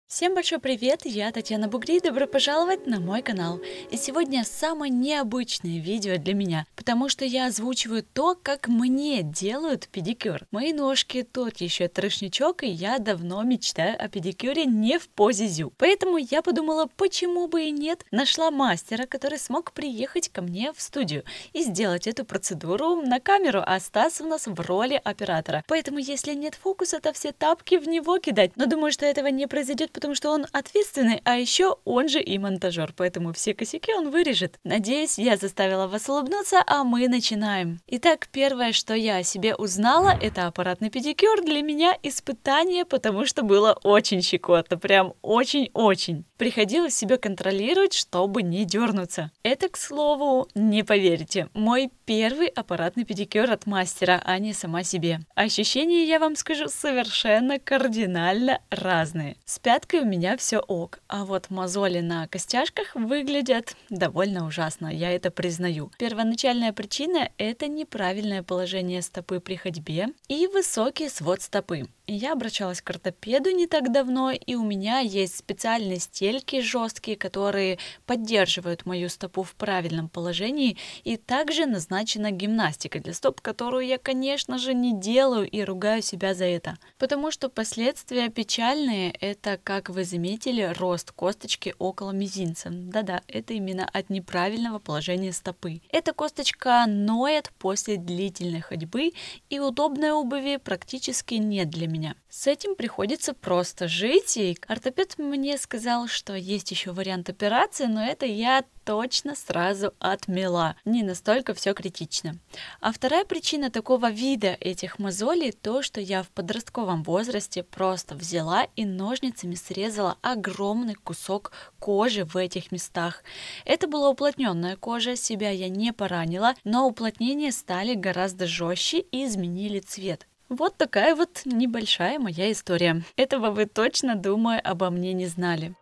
Всем большой привет, я Татьяна Бугри, добро пожаловать на мой канал. И сегодня самое необычное видео для меня, потому что я озвучиваю то, как мне делают педикюр. Мои ножки тот еще трешничок, и я давно мечтаю о педикюре не в позе зю. Поэтому я подумала, почему бы и нет, нашла мастера, который смог приехать ко мне в студию и сделать эту процедуру на камеру, а Стас у нас в роли оператора. Поэтому если нет фокуса, то все тапки в него кидать. Но думаю, что этого не произойдет, потому что он ответственный, а еще он же и монтажер, поэтому все косяки он вырежет. Надеюсь, я заставила вас улыбнуться, а мы начинаем. Итак, первое, что я о себе узнала, это аппаратный педикюр. Для меня испытание, потому что было очень щекотно, прям очень-очень. Приходилось себя контролировать, чтобы не дернуться. Это, к слову, не поверите, мой первый аппаратный педикюр от мастера, а не сама себе. Ощущения, я вам скажу, совершенно кардинально разные. С пяткой у меня все ок, а вот мозоли на костяшках выглядят довольно ужасно, я это признаю. Первоначальная причина – это неправильное положение стопы при ходьбе и высокий свод стопы. Я обращалась к ортопеду не так давно, и у меня есть специальные стельки жесткие, которые поддерживают мою стопу в правильном положении, и также назначена гимнастика для стоп, которую я, конечно же, не делаю и ругаю себя за это. Потому что последствия печальные – это, как вы заметили, рост косточки около мизинца. Да-да, это именно от неправильного положения стопы. Эта косточка ноет после длительной ходьбы, и удобной обуви практически нет для меня. С этим приходится просто жить, и ортопед мне сказал, что есть еще вариант операции, но это я точно сразу отмела. Не настолько все критично. А вторая причина такого вида этих мозолей то, что я в подростковом возрасте просто взяла и ножницами срезала огромный кусок кожи в этих местах. Это была уплотненная кожа, себя я не поранила, но уплотнения стали гораздо жестче и изменили цвет. Вот такая вот небольшая моя история. Этого вы точно, думаю, обо мне не знали.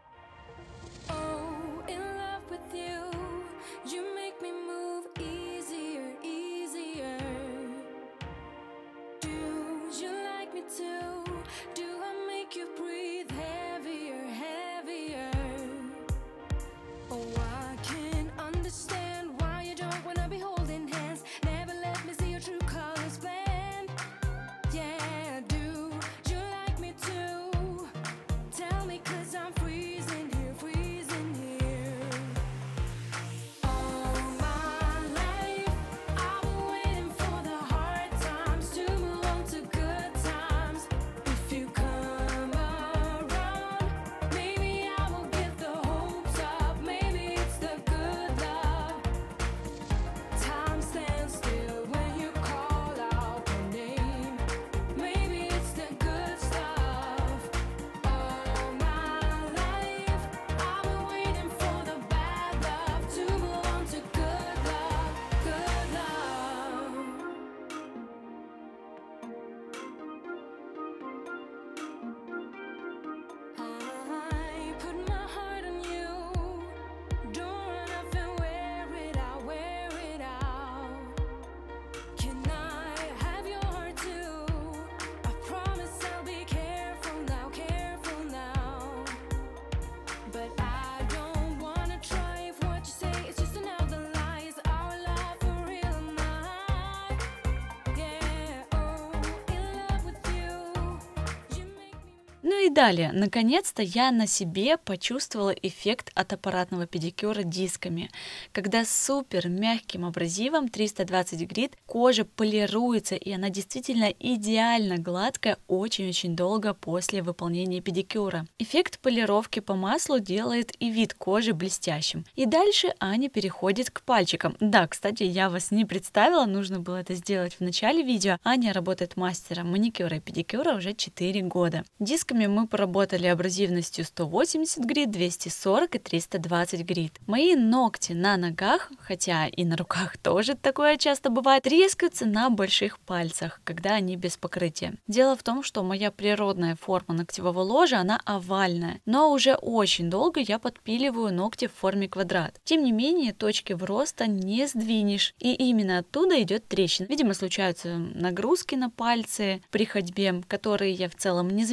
Ну и далее, наконец-то я на себе почувствовала эффект от аппаратного педикюра дисками, когда супер мягким абразивом 320 грит кожа полируется, и она действительно идеально гладкая очень-очень долго после выполнения педикюра. Эффект полировки по маслу делает и вид кожи блестящим. И дальше Аня переходит к пальчикам. Да, кстати, я вас не представила, нужно было это сделать в начале видео. Аня работает мастером маникюра и педикюра уже 4 года. Дисками мы поработали абразивностью 180 грит, 240 и 320 грит. Мои ногти на ногах, хотя и на руках тоже такое часто бывает, трескаются на больших пальцах, когда они без покрытия. Дело в том, что моя природная форма ногтевого ложа, она овальная, но уже очень долго я подпиливаю ногти в форме квадрат. Тем не менее, точки вроста не сдвинешь, и именно оттуда идет трещина. Видимо, случаются нагрузки на пальцы при ходьбе, которые я в целом не замечаю,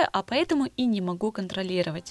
а поэтому и не могу контролировать.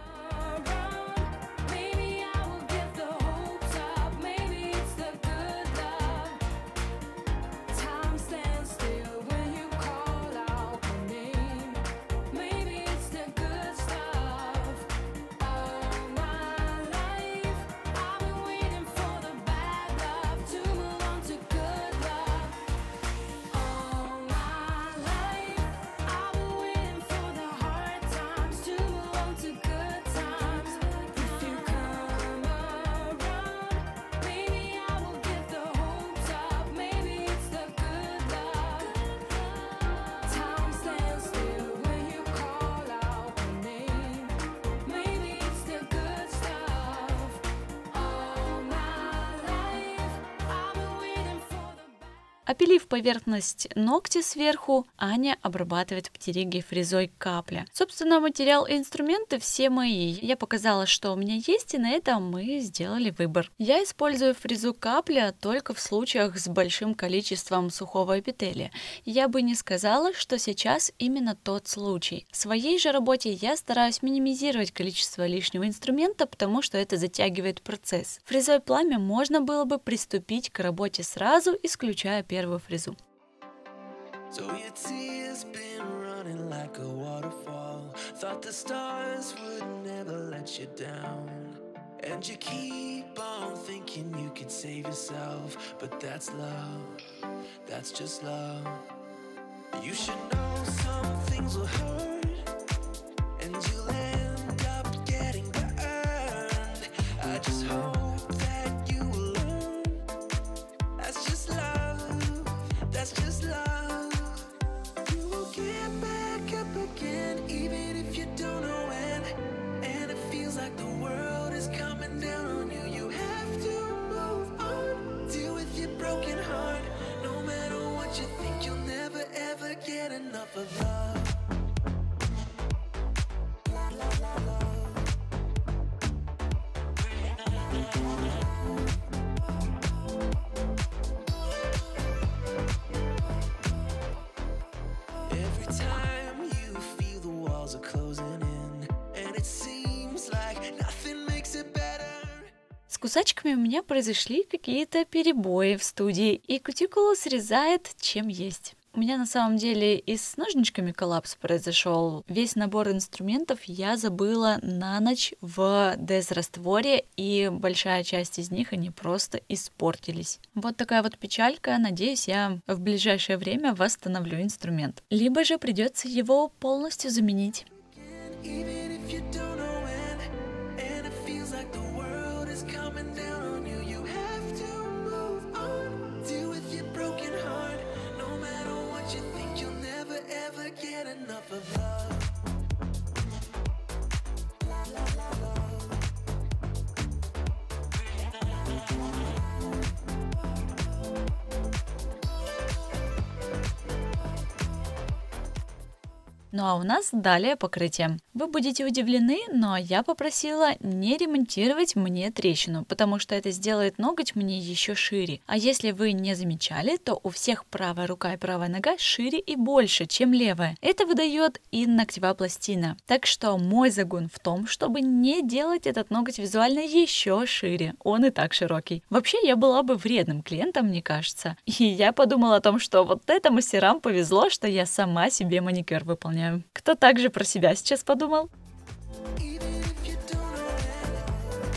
Опилив поверхность ногтя сверху, Аня обрабатывает птеригией фрезой капля. Собственно, материал и инструменты все мои. Я показала, что у меня есть, и на этом мы сделали выбор. Я использую фрезу капля только в случаях с большим количеством сухого эпителия. Я бы не сказала, что сейчас именно тот случай. В своей же работе я стараюсь минимизировать количество лишнего инструмента, потому что это затягивает процесс. Фрезой пламя можно было бы приступить к работе сразу, исключая первую фрезу. So your tears been running like a waterfall. Thought the stars would never let you down. And you keep on thinking you could save yourself. But that's love, that's just love. You should know some things will hurt, and you'll end up getting burned. I just hope that you will learn. That's just love, that's just love. You will get back up again, even if you don't know when. And it feels like the world is coming down on you. You have to move on, deal with your broken heart. No matter what you think, you'll never ever get enough of love. Every time you feel the walls are closing in, and it seems like nothing makes it better. С кусачками у меня произошли какие-то перебои в студии, и кутикулу срезает чем есть. У меня на самом деле и с ножничками коллапс произошел. Весь набор инструментов я забыла на ночь в дезрастворе, и большая часть из них, они просто испортились. Вот такая вот печалька. Надеюсь, я в ближайшее время восстановлю инструмент. Либо же придется его полностью заменить. Even if you don't know when, and it feels like the world is coming down on you. You have to move on, deal with your broken heart. No matter what you think, you'll never ever get enough of love. Ну а у нас далее покрытие. Вы будете удивлены, но я попросила не ремонтировать мне трещину, потому что это сделает ноготь мне еще шире. А если вы не замечали, то у всех правая рука и правая нога шире и больше, чем левая. Это выдает и ногтевая пластина. Так что мой загон в том, чтобы не делать этот ноготь визуально еще шире. Он и так широкий. Вообще я была бы вредным клиентом, мне кажется. И я подумала о том, что вот это мастерам повезло, что я сама себе маникюр выполняю. Кто также про себя сейчас подумал? Even if you don't know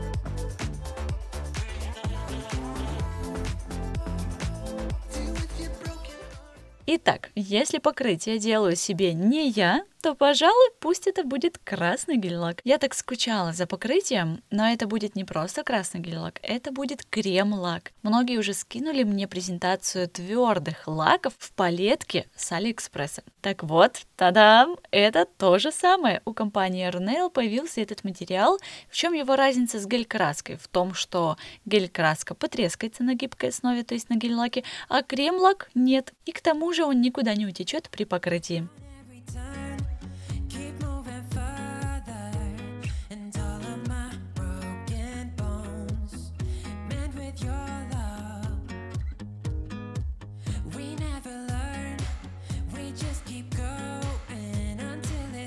when, deal with your broken heart. Итак, если покрытие делаю себе не я, то, пожалуй, пусть это будет красный гель-лак. Я так скучала за покрытием, но это будет не просто красный гель-лак, это будет крем-лак. Многие уже скинули мне презентацию твердых лаков в палетке с Алиэкспресса. Так вот, тадам, это то же самое. У компании Runel появился этот материал. В чем его разница с гель-краской? В том, что гель-краска потрескается на гибкой основе, то есть на гель-лаке, а крем-лак нет. И к тому же он никуда не утечет при покрытии. Every time, keep moving further, and all of my broken bones mend with your love. We never learn, we just keep going until it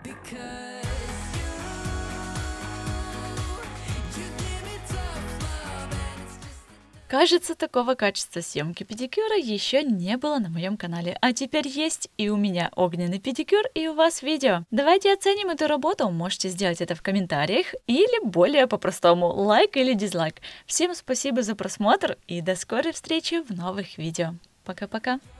because you give me tough love and it's just Кажется, такого качества съемки педикюра еще не было на моем канале, а теперь есть и у меня огненный педикюр, и у вас видео. Давайте оценим эту работу, можете сделать это в комментариях или более по-простому лайк или дизлайк. Всем спасибо за просмотр и до скорой встречи в новых видео. Пока-пока!